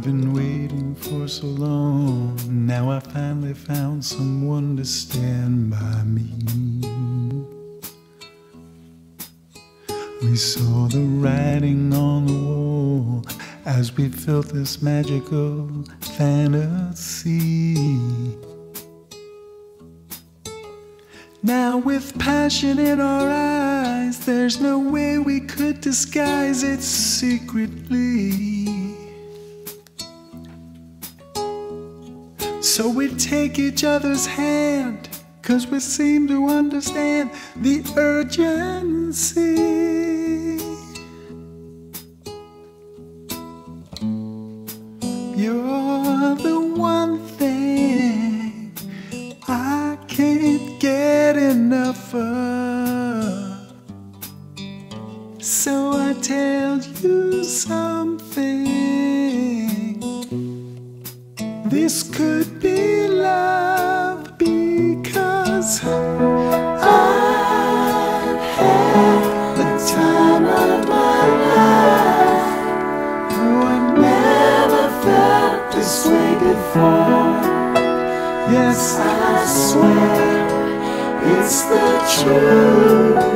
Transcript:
been waiting for so long. Now I finally found someone to stand by me. We saw the writing on the wall as we felt this magical fantasy. Now with passion in our eyes, there's no way we could disguise it secretly. So we take each other's hand, 'cause we seem to understand the urgency. You're the one thing I can't get enough of. So I tell you something. This could be love, because I've had the time of my life. Oh, I've never felt this way before. Yes, I swear it's the truth.